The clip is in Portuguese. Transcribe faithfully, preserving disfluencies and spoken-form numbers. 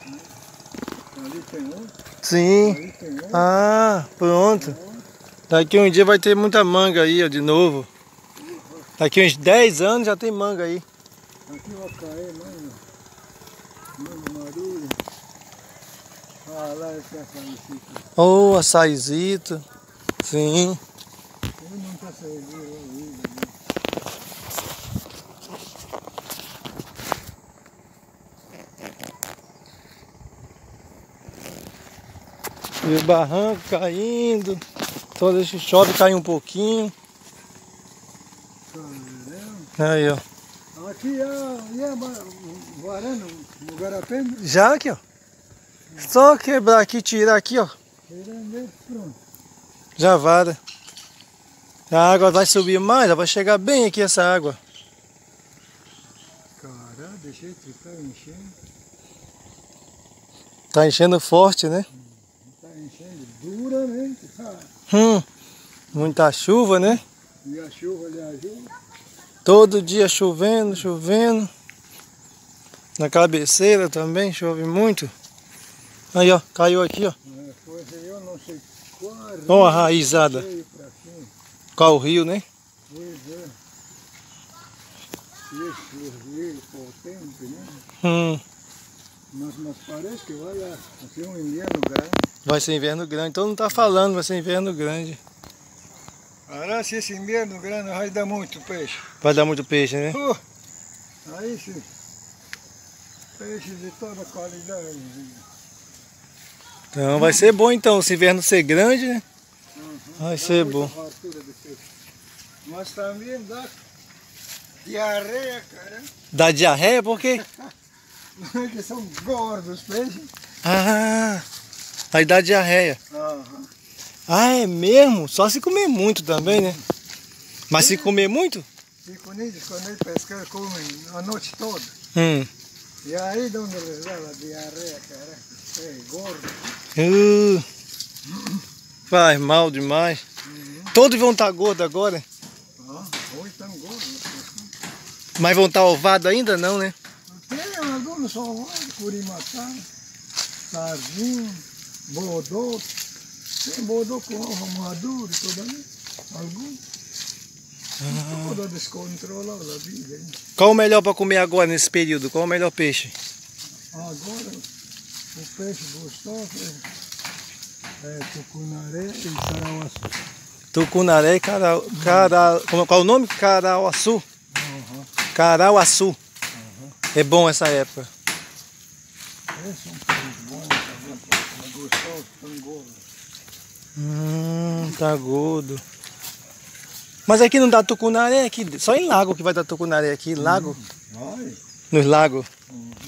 Ali tem outro. Sim. Ali tem outro. Ah, pronto. Daqui um dia vai ter muita manga aí, ó, de novo. Daqui uns dez anos já tem manga aí. Aqui o Acaé, manga. Manga madura. Ah, lá esse açaizito. Ô, oh, açaizito. Sim. Tem muita açaizito aí. E o barranco caindo. Toda vez que chove cai um pouquinho. Caramba. Aí, ó. Aqui é, é varanda, no Garapé. Já aqui, ó. Só quebrar aqui, tirar aqui, ó. Tirando, pronto. Já vara. A água vai subir mais, vai chegar bem aqui essa água. Caramba, deixei de ficar enchendo. Tá enchendo forte, né? Está enchendo duramente. Ah. Hum, muita chuva, né? E a chuva lhe ajuda. Todo dia chovendo, chovendo. Na cabeceira também chove muito. Aí, ó, caiu aqui, ó. É, foi, eu não sei qual. Ó a raizada. Qual o rio, né? Pois é. Esse rio potente, né? Hum, Mas, mas parece que vai lá, ser um inverno grande. vai ser inverno grande. Todo mundo tá falando, vai ser inverno grande. Agora, se esse inverno grande vai dar muito peixe. Vai dar muito peixe, né? Uh, aí sim. Peixe de toda qualidade. Então vai ser bom então, se inverno ser grande, né? Uhum. Vai Dá ser muita bom. fartura de peixe. Mas também dá diarreia, cara. Dá diarreia por quê? Não é que são gordos os peixes? Ah, aí dá diarreia. Uhum. Ah, é mesmo? Só se comer muito também, né? Mas se comer muito? Fico nisso, quando eles pescam, comem a noite toda. Hum. E aí de onde eles levam a diarreia, cara? É gordo. Uh, faz mal demais. Uhum. Todos vão estar gordos agora. Ah, hoje estão gordos. Mas vão estar ovados ainda não, né? Tem alguns só curimatá, sardinha, bodô. Tem bodô com ovo maduro e tudo ali. Alguns. Ah. Tudo descontrolado a vida, hein? Qual o melhor para comer agora nesse período? Qual o melhor peixe? Agora, o peixe gostoso é, é tucunaré e carauaçu. Tucunaré e cara, cara, qual é o nome? Carauaçu. Uhum. Carauaçu. Uhum. É bom essa época. Esses são peixes bons, tá vendo? É gostoso, tão gordo. Hum, tá gordo. Mas aqui não dá tucunaré, aqui, só em lago que vai dar tucunaré aqui, lago. Vai. Nos lagos. Uhum.